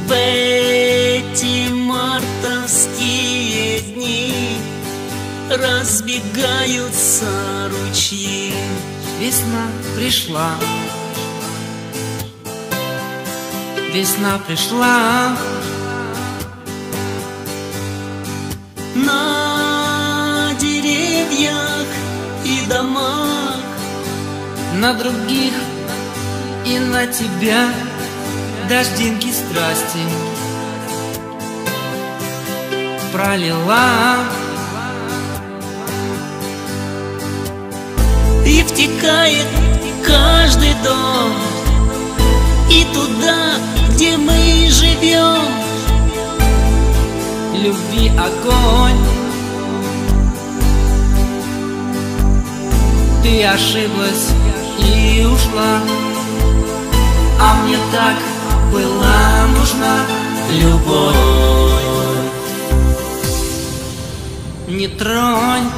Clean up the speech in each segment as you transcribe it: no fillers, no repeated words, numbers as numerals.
В эти мартовские дни разбегаются ручьи. Весна пришла, весна пришла. На деревьях и домах, На других и на тебя дождинки страсти пролила. и втекает каждый дом, и туда, где мы живем. Любви огонь, ты ошиблась и ушла, а мне так была нужна Любовь. Не тронь.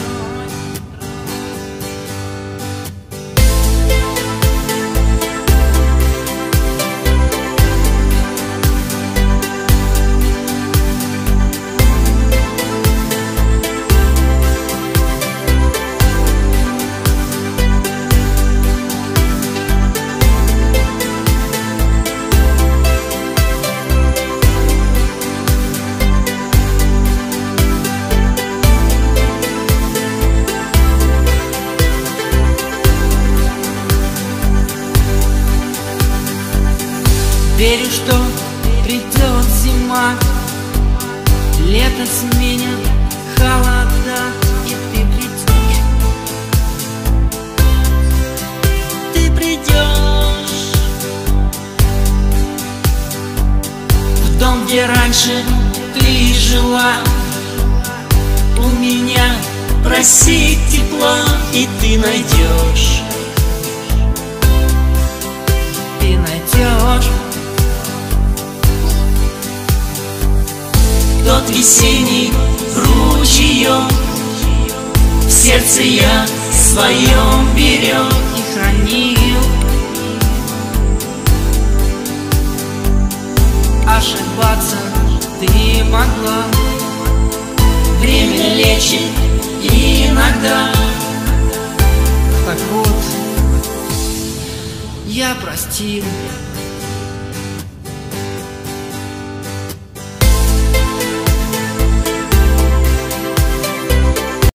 Верю, что придет зима, лето сменят холода, и ты придешь. Ты придешь В дом, где раньше ты жила, у меня просить тепла, и ты найдешь. ты найдешь Тот весенний ручеек в сердце я своем берег и хранил. Ошибаться ты могла, Время лечит иногда. так вот я простил.